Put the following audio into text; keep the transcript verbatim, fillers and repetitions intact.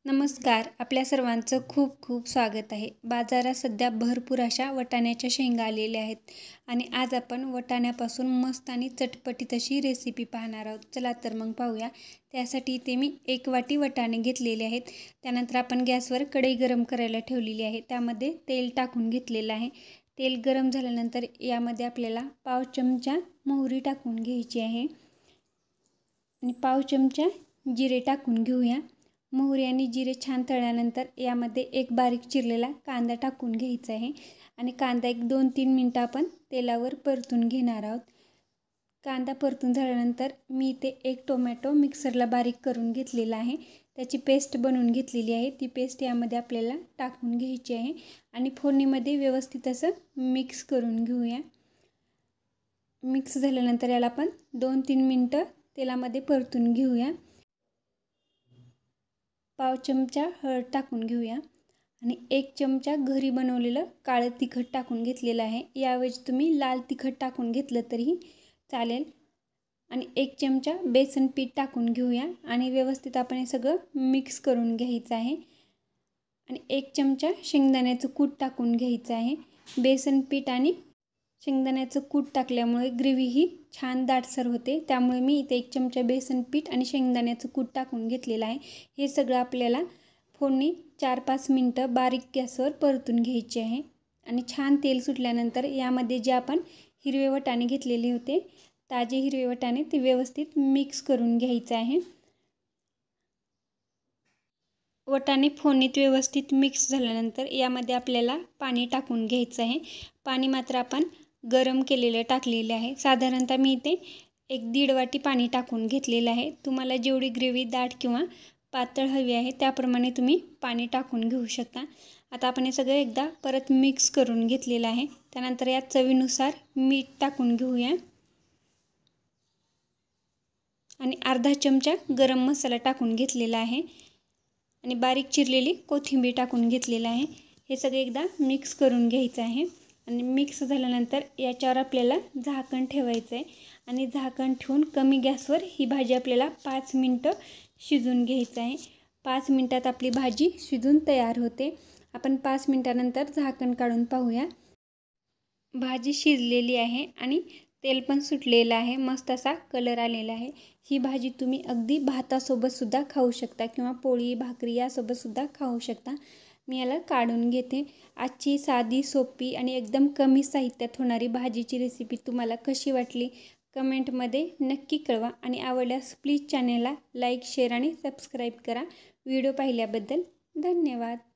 नमस्कार. आपल्या सर्वांचं खूप खूप स्वागत आहे. बाजारात सध्या भरपूर अशा वाटाण्याच्या शेंगा आलेल्या आहेत आणि आज आपण वाटाण्यापासून मस्त आणि चटपटीत अशी रेसिपी पाहणार आहोत. चला तर मग पाहूया. त्यासाठी इथे मी एक वाटी वाटाणे घेतलेले आहेत. त्यानंतर आपण गॅसवर कढई गरम करायला ठेवलेली आहे. त्यामध्ये तेल टाकून घेतलेलं आहे. तेल गरम झाल्यानंतर यामध्ये आपल्याला पाव चमचा मोहरी टाकून घ्यायची आहे आणि पाव चमचा जिरे टाकून घेऊया. मोहरी आणि जिरे छान तळल्यानंतर यामध्ये एक बारीक चिरलेला कांदा टाकून घ्यायचा आहे आणि कांदा एक दोन तीन मिनटं आपण तेलावर परतून घेणार आहोत. कांदा परतून झाल्यानंतर मी इथे एक टोमॅटो मिक्सरला बारीक करून घेतलेला आहे. त्याची पेस्ट बनवून घेतलेली आहे. ती पेस्ट यामध्ये आपल्याला टाकून घ्यायची आहे आणि फोडणीमध्ये व्यवस्थित असं मिक्स करून घेऊया. मिक्स झाल्यानंतर याला आपण दोन तीन मिनटं तेलामध्ये परतून घेऊया. पाव चमचा हळद टाकून घेऊया आणि एक चमचा घरी बनवलेलं काळं तिखट टाकून घेतलेलं आहे. याऐवजी तुम्ही लाल तिखट टाकून घेतलं तरीही चालेल आणि एक चमचा बेसन पीठ टाकून घेऊया आणि व्यवस्थित आपण हे सगळं मिक्स करून घ्यायचं आहे आणि एक चमचा शेंगदाण्याचं कूट टाकून घ्यायचं आहे. बेसन पीठ आणि शेंगदाण्याचं कूट टाकल्यामुळे ग्रेव्ही ही छान दाटसर होते. त्यामुळे मी इथे एक चमचा बेसन पीठ आणि शेंगदाण्याचं कूट टाकून घेतलेलं आहे. हे सगळं आपल्याला फोडणी चार पाच मिनटं बारीक गॅसवर परतून घ्यायचे आहे आणि छान तेल सुटल्यानंतर यामध्ये जे आपण हिरवे वाटाणे घेतलेले होते, ताजे हिरवे वाटाणे, ते व्यवस्थित मिक्स करून घ्यायचं आहे. वाटाणे फोडणीत व्यवस्थित मिक्स झाल्यानंतर यामध्ये आपल्याला पाणी टाकून घ्यायचं आहे. पाणी मात्र आपण गरम केलेलं टाकलेलं आहे. साधारणतः मी इथे एक दीड वाटी पाणी टाकून घेतलेलं आहे. तुम्हाला जेवढी ग्रेव्ही दाट किंवा पातळ हवी आहे त्याप्रमाणे तुम्ही पाणी टाकून घेऊ शकता. आता आपण हे सगळं एकदा परत मिक्स करून घेतलेलं आहे. त्यानंतर यात चवीनुसार मीठ टाकून घेऊया आणि अर्धा चमचा गरम मसाला टाकून घेतलेला आहे आणि बारीक चिरलेली कोथिंबीर टाकून घेतलेलं आहे. हे सगळे एकदा मिक्स करून घ्यायचं आहे आणि मिक्स झाल्यानंतर याच्यावर आपल्याला झाकण ठेवायचं आहे आणि झाकण ठेवून कमी गॅसवर ही भाजी आपल्याला पाच मिनटं शिजून घ्यायचं आहे. पाच मिनटात आपली भाजी शिजून तयार होते. आपण पाच मिनटानंतर झाकण काढून पाहूया. भाजी शिजलेली आहे आणि तेल पण सुटलेलं आहे. मस्त असा कलर आलेला आहे. ही भाजी तुम्ही अगदी भातासोबतसुद्धा खाऊ शकता किंवा पोळी भाकरी यासोबतसुद्धा खाऊ शकता. मी याला काढून घेते. आजची साधी सोपी आणि एकदम कमी साहित्यात होणारी भाजीची रेसिपी तुम्हाला कशी वाटली कमेंटमध्ये नक्की कळवा आणि आवडल्यास प्लीज चॅनेलला लाईक, शेअर आणि सबस्क्राईब करा. व्हिडिओ पाहिल्याबद्दल धन्यवाद.